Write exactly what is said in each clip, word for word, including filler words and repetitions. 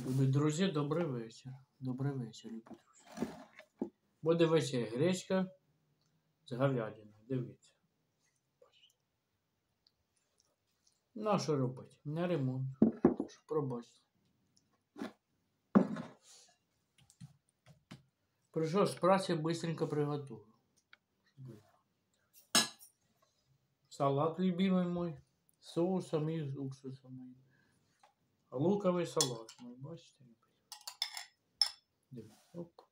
Любі друзі, добрий вечір. Добрий вечір, любі друзі. Буде вечір гречка з говядиною. Дивіться. Ну, а що робити? У мене ремонт. Тож пробачте. Прийшов з праці, быстренько приготую. Салат любимый мой. З соусом і з уксусом. Луковий салат. Мой, бачите? Дивіться. Оп.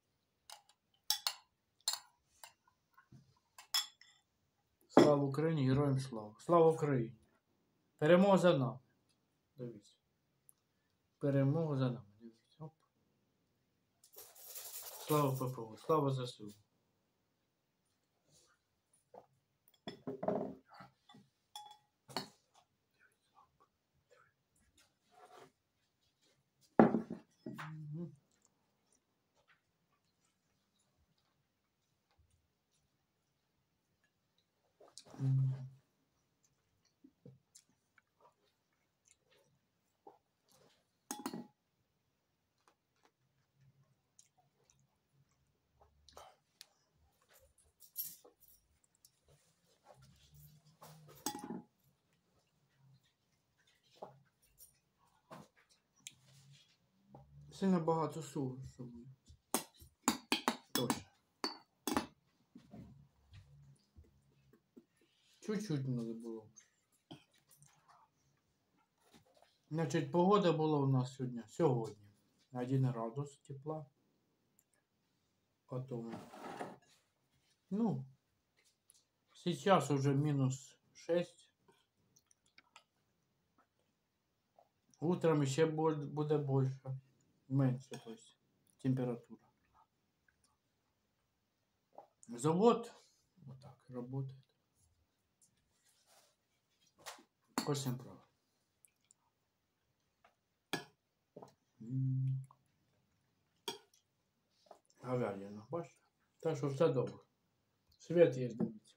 Слава Україні, героям слава. Слава Україні. Перемога за нами. Дивіться. Перемога за нами. Дивіться. Оп. Слава ППО. Слава ЗСУ. Угу. Угу. Сильно багато соусу. Точно. Чуть-чуть надо було. Значить, погода була у нас сьогодні. Сьогодні. Один градус тепла. Потом. Ну. Сейчас уже минус шесть. Утром ще буде більше. Менше, то есть температура. Завод вот так работает. По всем правилам. Говядина, бачите? Так що все добре. Світ є, дивіться.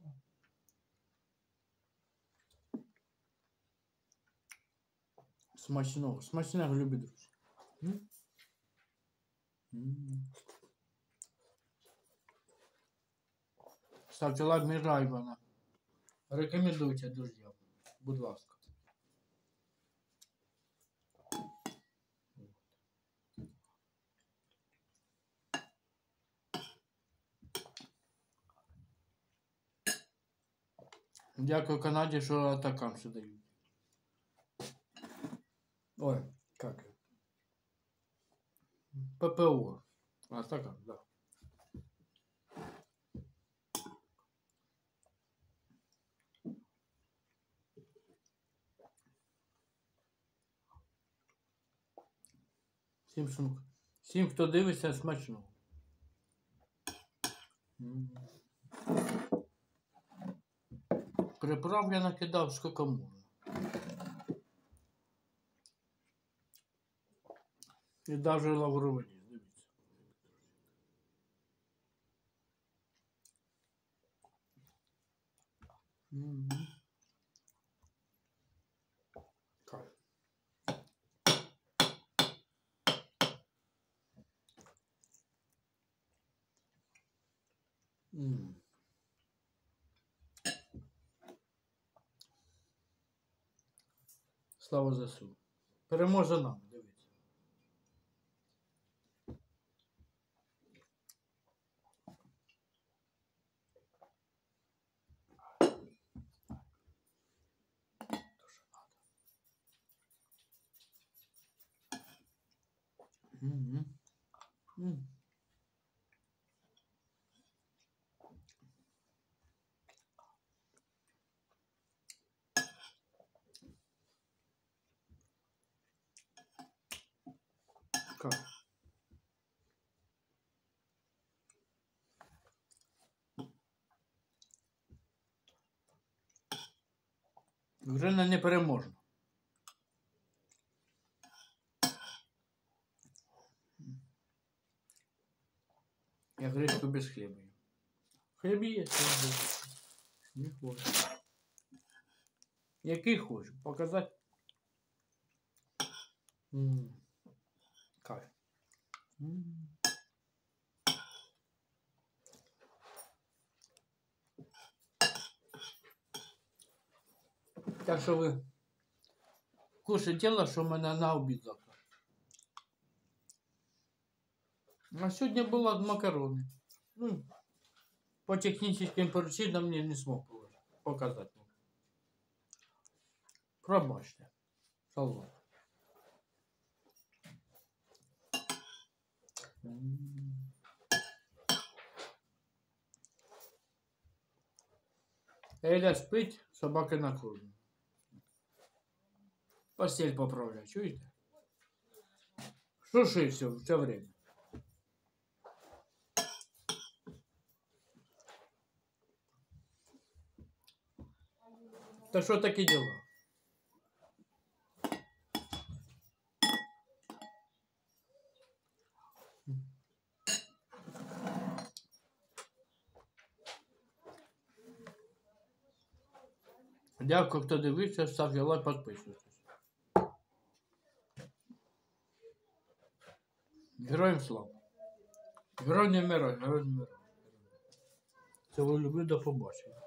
Смачного, смачного, любі друзі. М? М. Ставте лайк, Мирайвана. Рекомендуйте, друзі. Будь ласка. Дякую Канаді, що атакам сюди дають. Ой, как? ППО. Атакам, да. Всім, шум... Всім, хто дивиться, смачно. Приправ я накидав скільки можна. І навіть лавровий ліст, дивіться. Mm-hmm. Кайф. Mm. Слава ЗСУ. Переможе нам, дивіться. Mm-hmm. Mm. Как? Вже не переможно. Я гречку без хліба. Хліб є, не хочу. Який хочу? Показати? М-м. Кайф. М. Так що ви кушайте, що в мене на обід завтра. А сьогодні були макарони. Ну, по техническим причинам мне не смог показать. Пробачте. Салат. Эля спить, собаки на кухне. Постель поправляй, чуете? Шуши все, все время. Так что такие дела? Дякую, хто дивився, ставте лайк, підписуйтесь. Героям слава. Герой не вмирай, герой не вмирай. Це ви люблю, до побачення.